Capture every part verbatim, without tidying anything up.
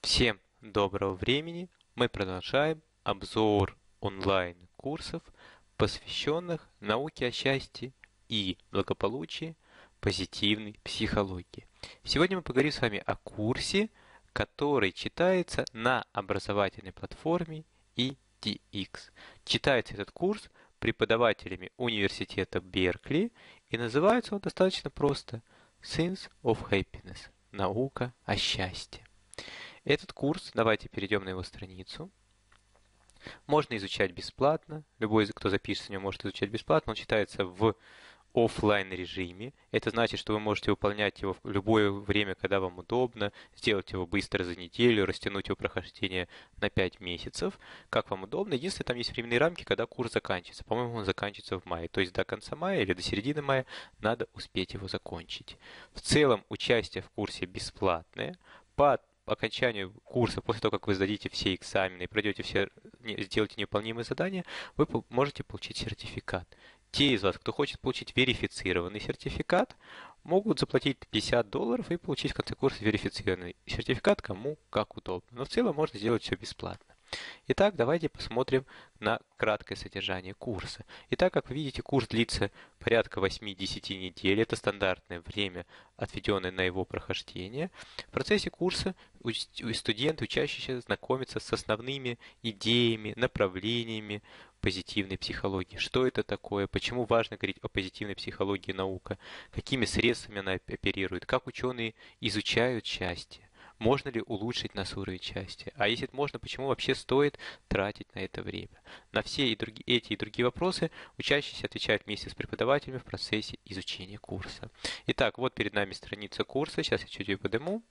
Всем доброго времени! Мы продолжаем обзор онлайн-курсов, посвященных науке о счастье и благополучии, позитивной психологии. Сегодня мы поговорим с вами о курсе, который читается на образовательной платформе и ди икс. Читается этот курс преподавателями университета Беркли, и называется он достаточно просто Science of Happiness – наука о счастье. Этот курс, давайте перейдем на его страницу. Можно изучать бесплатно. Любой, кто запишется в него, может изучать бесплатно. Он читается в офлайн режиме. Это значит, что вы можете выполнять его в любое время, когда вам удобно, сделать его быстро за неделю, растянуть его прохождение на пять месяцев, как вам удобно. Единственное, там есть временные рамки, когда курс заканчивается. По-моему, он заканчивается в мае. То есть до конца мая или до середины мая надо успеть его закончить. В целом, участие в курсе бесплатное. По окончанию курса, после того, как вы сдадите все экзамены и пройдете все, сделаете невыполнимые задания, вы можете получить сертификат. Те из вас, кто хочет получить верифицированный сертификат, могут заплатить пятьдесят долларов и получить в конце курса верифицированный сертификат, кому как удобно. Но в целом можно сделать все бесплатно. Итак, давайте посмотрим на краткое содержание курса. Итак, как вы видите, курс длится порядка восьми-десяти недель. Это стандартное время, отведенное на его прохождение. В процессе курса студенты, учащиеся, знакомятся с основными идеями, направлениями позитивной психологии. Что это такое? Почему важно говорить о позитивной психологии наука? Какими средствами она оперирует? Как ученые изучают счастье? Можно ли улучшить наш уровень счастья? А если это можно, почему вообще стоит тратить на это время? На все и други, эти и другие вопросы учащиеся отвечают вместе с преподавателями в процессе изучения курса. Итак, вот перед нами страница курса. Сейчас я чуть ее подниму.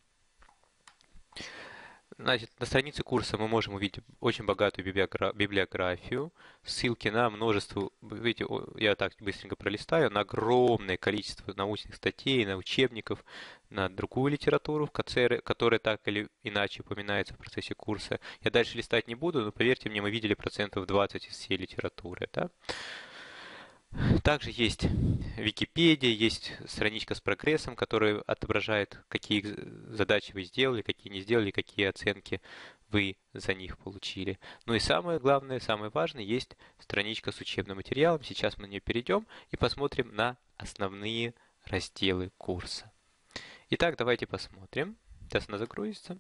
Значит, на странице курса мы можем увидеть очень богатую библиографию, ссылки на множество, видите, я так быстренько пролистаю, на огромное количество научных статей, на учебников, на другую литературу, которая так или иначе упоминается в процессе курса. Я дальше листать не буду, но поверьте мне, мы видели процентов двадцать из всей литературы. Да? Также есть Википедия, есть страничка с прогрессом, которая отображает, какие задачи вы сделали, какие не сделали, какие оценки вы за них получили. Ну и самое главное, самое важное, есть страничка с учебным материалом. Сейчас мы на нее перейдем и посмотрим на основные разделы курса. Итак, давайте посмотрим. Сейчас она загрузится.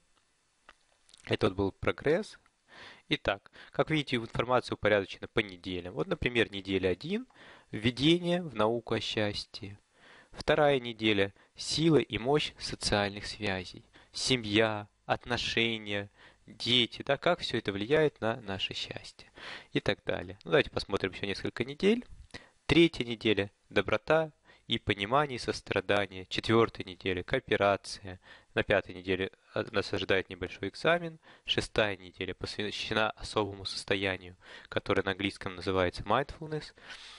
Это вот был прогресс. Итак, как видите, информация упорядочена по неделям. Вот, например, неделя один – введение в науку о счастье. Вторая неделя – сила и мощь социальных связей. Семья, отношения, дети, да, как все это влияет на наше счастье и так далее. Ну, давайте посмотрим еще несколько недель. Третья неделя – доброта и понимание, сострадание. Четвертая неделя – кооперация. На пятой неделе нас ожидает небольшой экзамен. Шестая неделя посвящена особому состоянию, которое на английском называется mindfulness.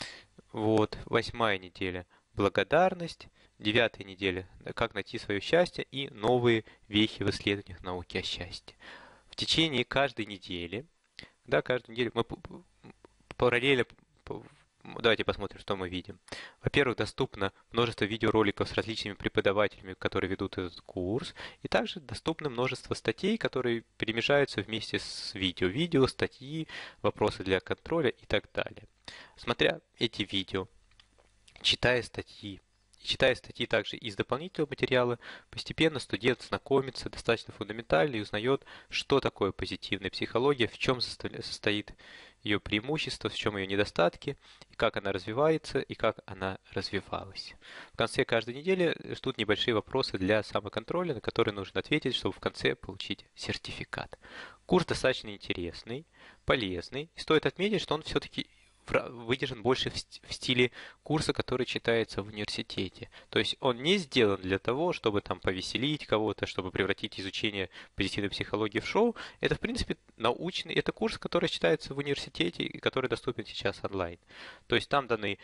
Вот. Восьмая неделя – благодарность. Девятая неделя – как найти свое счастье и новые вехи в исследованиях науки о счастье. В течение каждой недели, да, каждую неделю мы параллельно. Давайте посмотрим, что мы видим. Во-первых, доступно множество видеороликов с различными преподавателями, которые ведут этот курс. И также доступно множество статей, которые перемежаются вместе с видео. Видео, статьи, вопросы для контроля и так далее. Смотря эти видео, читая статьи, и читая статьи также из дополнительного материала, постепенно студент знакомится достаточно фундаментально и узнает, что такое позитивная психология, в чем состоит ее преимущество, в чем ее недостатки, и как она развивается, и как она развивалась. В конце каждой недели ждут небольшие вопросы для самоконтроля, на которые нужно ответить, чтобы в конце получить сертификат. Курс достаточно интересный, полезный, и стоит отметить, что он все-таки выдержан больше в стиле курса, который читается в университете. То есть он не сделан для того, чтобы там повеселить кого-то, чтобы превратить изучение позитивной психологии в шоу. Это, в принципе, научный, это курс, который читается в университете и который доступен сейчас онлайн. То есть там даны,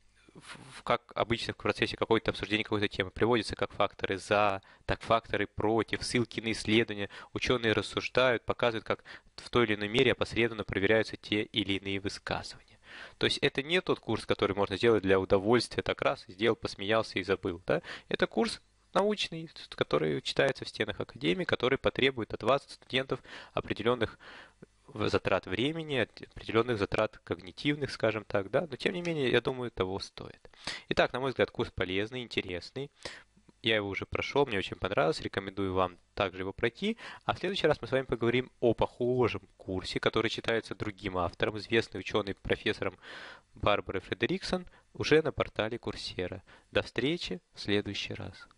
как обычно в процессе какой-то обсуждения какой-то темы, приводятся как факторы за, так факторы против, ссылки на исследования. Ученые рассуждают, показывают, как в той или иной мере опосредованно проверяются те или иные высказывания. То есть это не тот курс, который можно сделать для удовольствия, так раз, сделал, посмеялся и забыл. Да? Это курс, научный, который читается в стенах академии, который потребует от вас, студентов, определенных затрат времени, определенных затрат когнитивных, скажем так, да, но тем не менее, я думаю, того стоит. Итак, на мой взгляд, курс полезный, интересный. Я его уже прошел, мне очень понравилось, рекомендую вам также его пройти. А в следующий раз мы с вами поговорим о похожем курсе, который читается другим автором, известной ученой профессором Барбарой Фредериксон, уже на портале Курсера. До встречи в следующий раз.